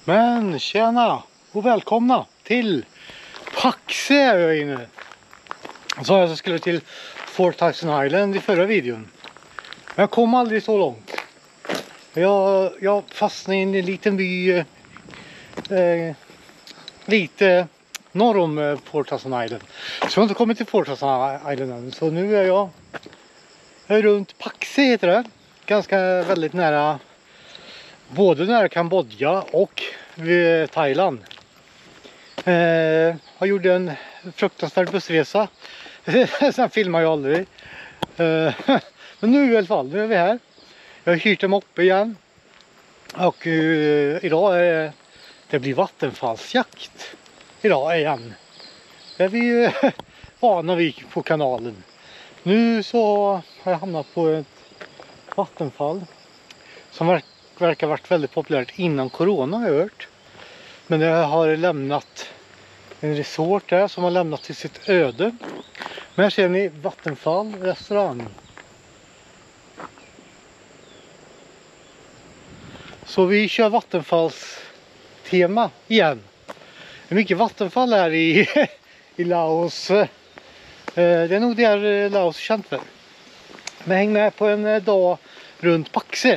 Men tjena och välkomna till Paxe är jag inne. Så jag skulle till 4000 Island i förra videon. Men jag kom aldrig så långt. Jag fastnade i en liten by lite norr om 4000 Island. Så jag har inte kommit till 4000 Island än. Så nu är jag runt Paxe heter det. Ganska väldigt nära, både nära Kambodja och vid Thailand. Jag gjorde en fruktansvärd bussresa. Sen filmar jag aldrig. Men nu i alla fall, nu är vi här. Jag har hyrt en moppe igen. Och idag är det blir vattenfallsjakt. Idag igen. Det är vi vana vid på kanalen. Nu så har jag hamnat på ett vattenfall som verkar varit väldigt populärt innan corona har jag hört. Men det har lämnat en resort där som har lämnat till sitt öde. Men här ser ni vattenfall, restaurang. Så vi kör vattenfallstema igen. Det är mycket vattenfall här i Laos. Det är nog där Laos är känt för. Men häng med på en dag runt Paxe.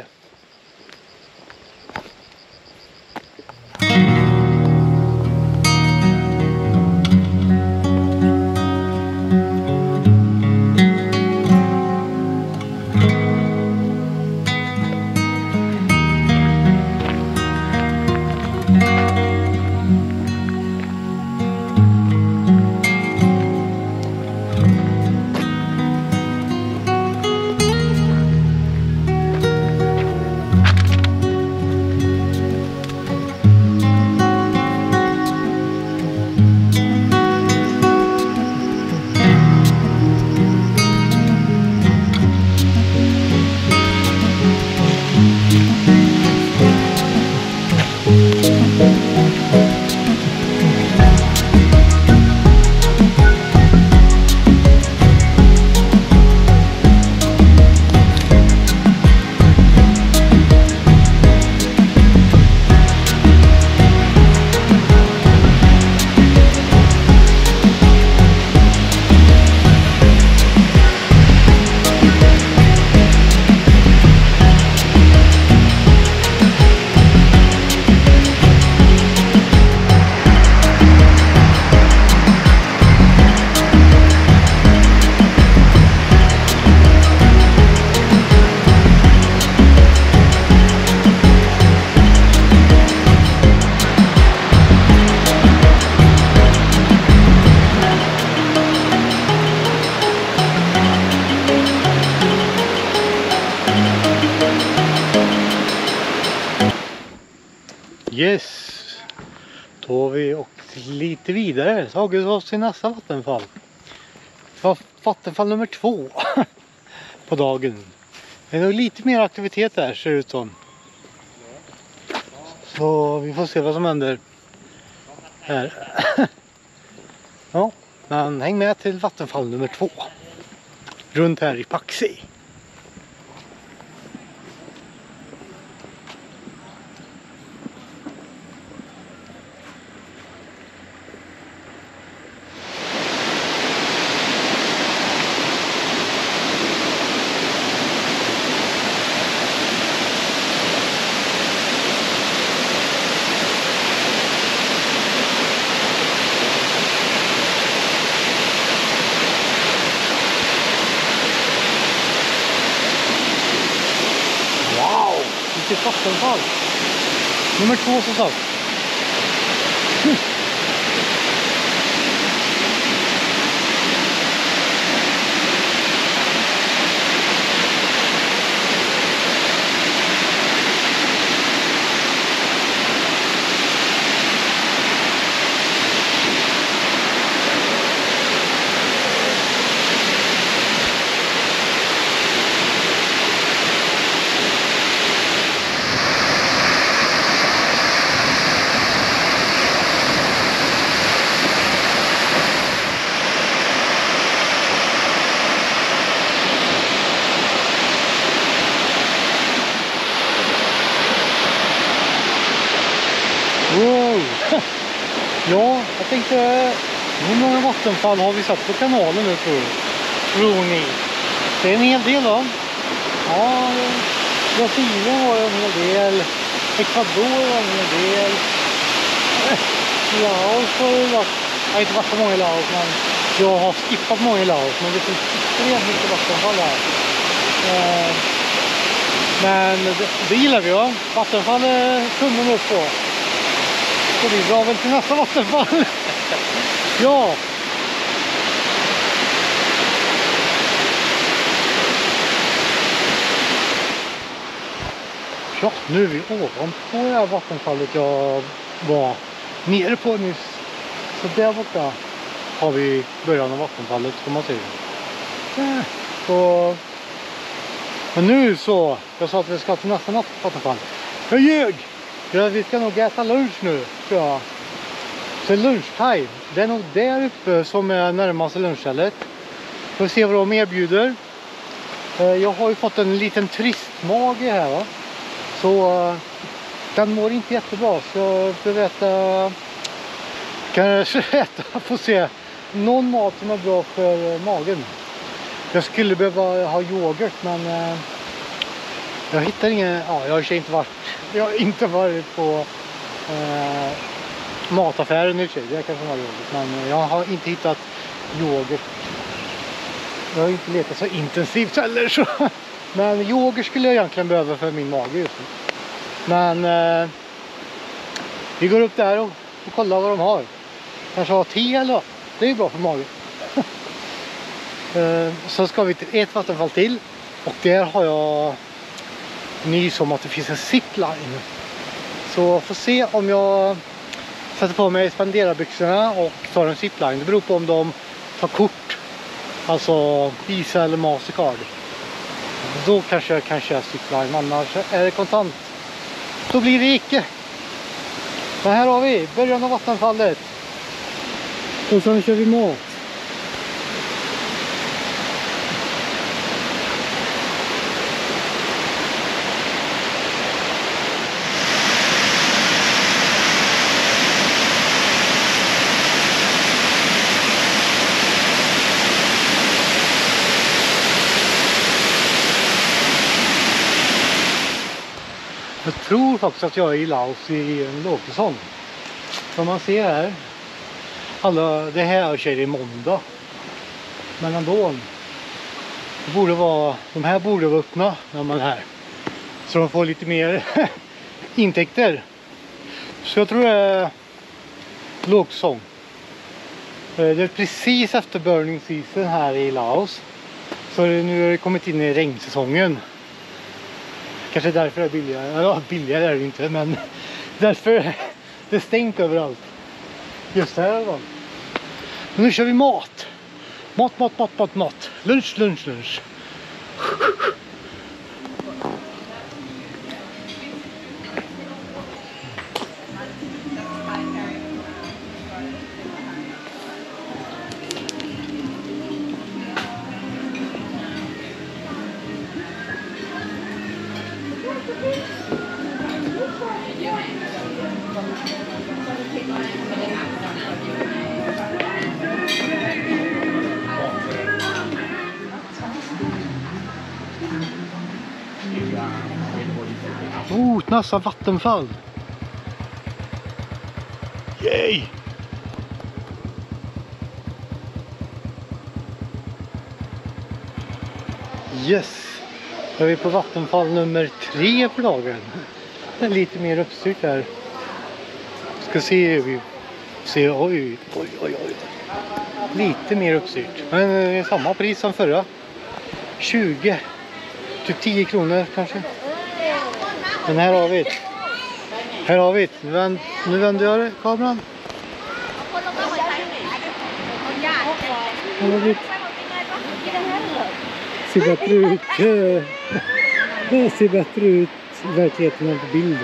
Yes, då har vi åkt lite vidare, tagit oss till nästa vattenfall. Det var vattenfall nummer 2 på dagen. Det är nog lite mer aktivitet där ser det ut som. Så vi får se vad som händer här. Ja, men häng med till vattenfall nummer 2. Runt här i Paxe. Vilket vattenfall. Nummer 2 som sagt. Jag tänkte, hur många vattenfall har vi satt på kanalen nu tror ni? Det är en hel del va? Ja, Brasilien var en hel del. Ecuador var en hel del. Laos har ju varit, jag har inte varit så många i Laos, men jag har skippat många i Laos. Men det finns extremt mycket vattenfall här. Men det gillar vi ja. Vattenfall är tummen upp på. Så vi drar väl till nästa vattenfall. Ja. Ja, nu är vi ovanpå det här vattenfallet jag var nere på nyss. Så där borta har vi början av vattenfallet kan man säga. Så, men nu så, jag sa att vi ska till nästa vattenfall. Jag ljög! Ja, vi ska nog äta lunch nu, tror jag. Så lunchtime, det är nog där uppe som är närmaste lunchstället. Får se vad de erbjuder. Jag har ju fått en liten turistmage här va. Så den mår inte jättebra. Så jag behöver äta, kanske äta, får se, någon mat som är bra för magen. Jag skulle behöva ha yoghurt men jag hittar ingen, ja, jag har inte varit på mataffären i sig, det kanske var yoghurt, men jag har inte hittat yoghurt. Jag har inte letat så intensivt heller så. Men yoghurt skulle jag egentligen behöva för min mage just nu. Men vi går upp där och kollar vad de har. Kanske ha te eller det är bra för magen. Så ska vi till ett vattenfall till. Och där har jag nys om att det finns en zipline. Så får se om jag sätter på mig spenderarbyxorna och tar en zipline. Det beror på om de tar kort. Alltså Visa eller Mastercard. Då kanske jag kan köra zipline. Annars är det kontant. Då blir det icke. Men här har vi början av vattenfallet. Och sen kör vi mat. Jag tror faktiskt att jag är i Laos i en lågsäsong. Som man ser här. Det här sker i måndag. Men ändå. De här borde vara öppna när man är här. Så de får lite mer intäkter. Så jag tror det är lågsäsong. Det är precis efter burning season här i Laos. Så nu har det kommit in i regnsäsongen. Kanske därför är det billigare. Ja, billigare är det inte, men därför det är stängt överallt. Just här då. Men nu kör vi mat. Mat. Lunch. Massa vattenfall. Yay! Yes! Då är vi på vattenfall nummer 3 för dagen. Det är lite mer uppstyrt här. Ska se hur vi ser. Oj. Lite mer uppstyrt. Men samma pris som förra. 20 till 10 kronor kanske. Men här har vi det. Nu vänder jag kameran. Här har vi det. Ser bättre ut i verkligheten än på bild.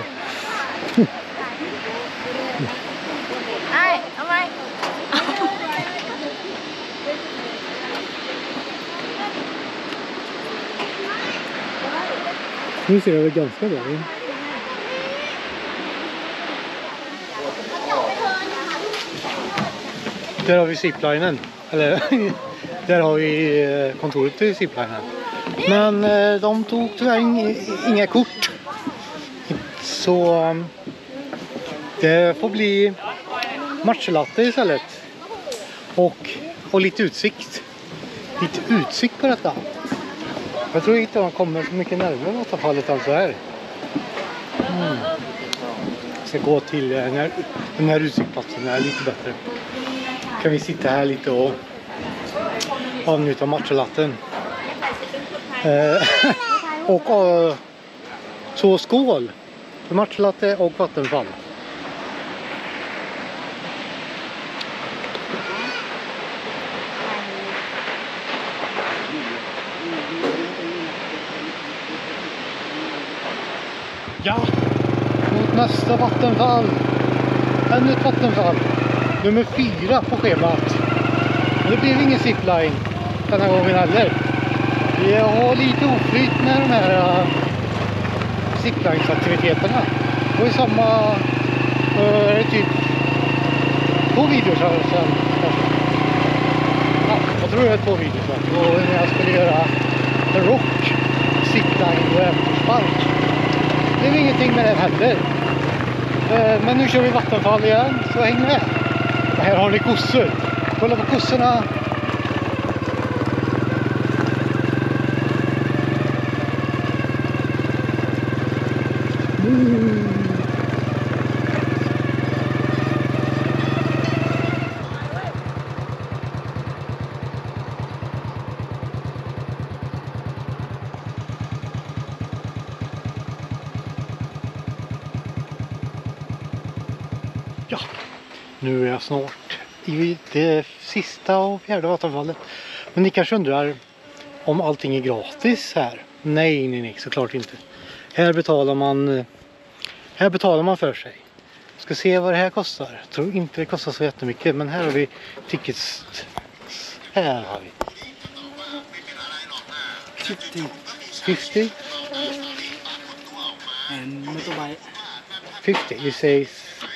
Nu ser det väl ganska bra ut. Där har vi ziplinen. Eller där har vi kontoret till ziplinen. Men de tog tyvärr inga kort. Så det får bli matchelatte istället. Och lite utsikt. Lite utsikt på detta. Jag tror inte man kommer så mycket närmare vattenfallet alltså här. Jag ska gå till den här utsiktsplatsen, är lite bättre. Kan vi sitta här lite och avnjuta matchelatten. Och så skål för matchelatte och vattenfall. Ja, mot nästa vattenfall. Ännu ett vattenfall. Nummer 4 på schemat. Men det blev ingen zipline den här gången heller. Vi har lite oflyt med de här ziplines-aktiviteterna. Och i samma typ 2 videor sedan. Ja, jag tror det är 2 videor sedan. Och när jag skulle göra rock, zipline och äventyrspark. Det är ingenting med det heller. Men nu kör vi vattenfall igen, så häng med. Och här har ni kossor. Kolla på kossorna. Ja, nu är jag snart i det sista och 4:e vattenfallet. Men ni kanske undrar om allting är gratis här? Nej, såklart inte. Här betalar man för sig. Ska se vad det här kostar. Jag tror inte det kostar så jättemycket, men här har vi tickets. Här har vi 50. And motorbike. 50, we say.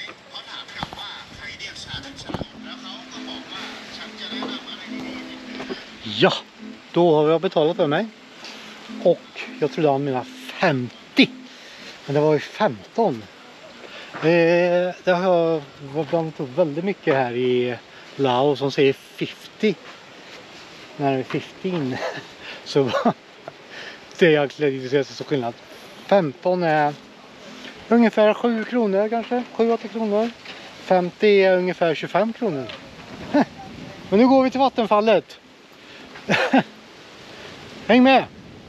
Ja, då har jag betalat för mig. Och jag trodde han menade 50. Men det var ju 15. Det har varit väldigt mycket här i Laos som säger 50. När det är 15. Så det är egentligen inte så skillnad. 15 är ungefär 7 kronor kanske. 7-8 kronor. 50 är ungefär 25 kronor. Men nu går vi till vattenfallet. Häng med!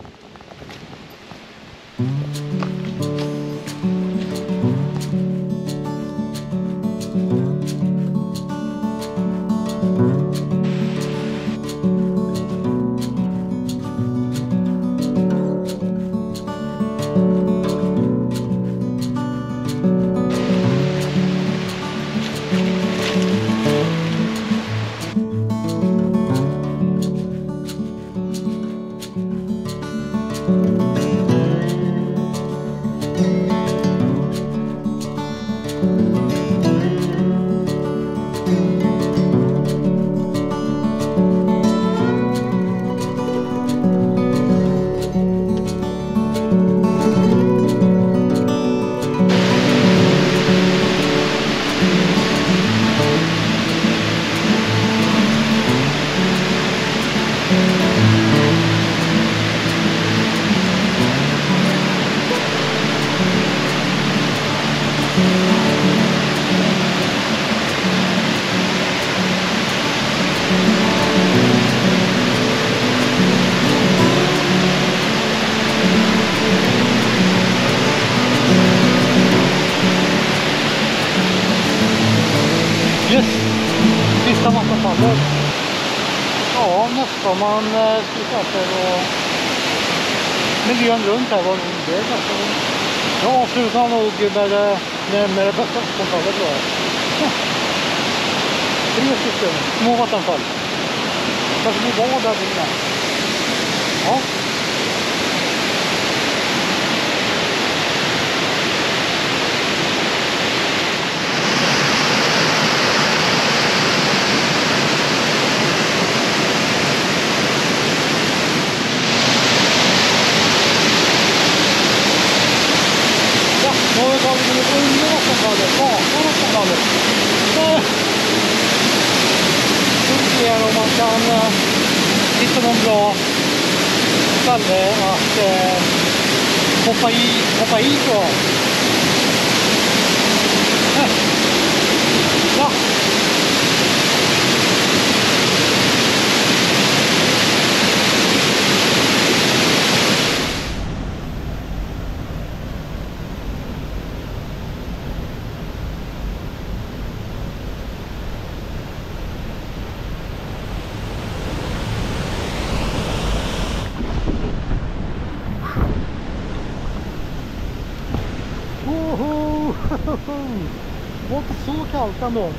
Yes, sista vattenfallet. Ja, nästan man skulle säga och miljön runt här var det ganska. Ja, avslutar nog med det bästa vattenfallet då. 3 stycken små vattenfall. Kanske blir var där inne. Ja. fallet. Se om man kan hitta någon bra ställe att hoppa i på. Ja. Det var inte så kallt ändå.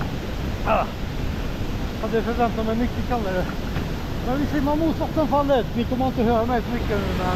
Hade förväntat mig mycket kallare. Men vi simmar mot vattenfallet. Ni kommer inte höra mig så mycket nu, men...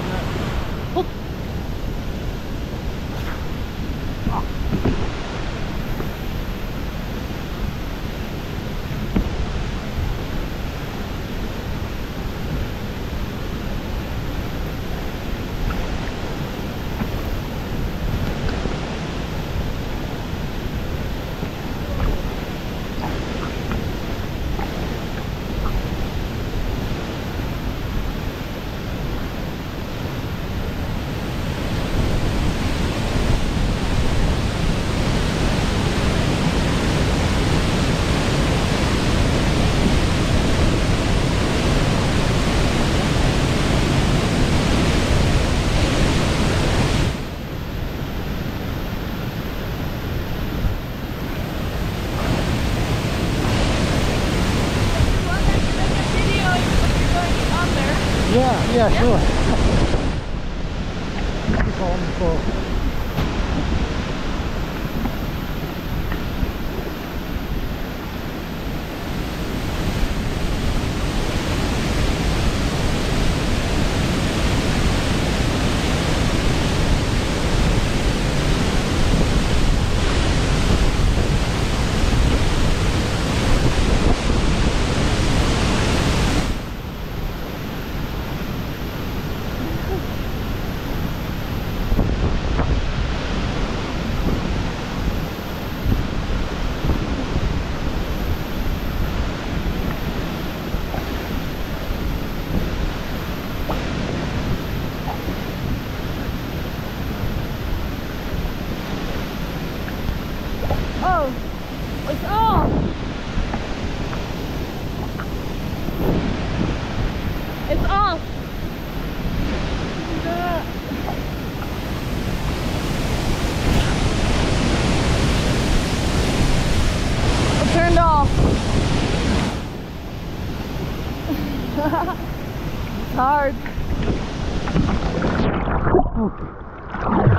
Yeah, sure. Oh, it's off. It's off. It turned off. It's hard.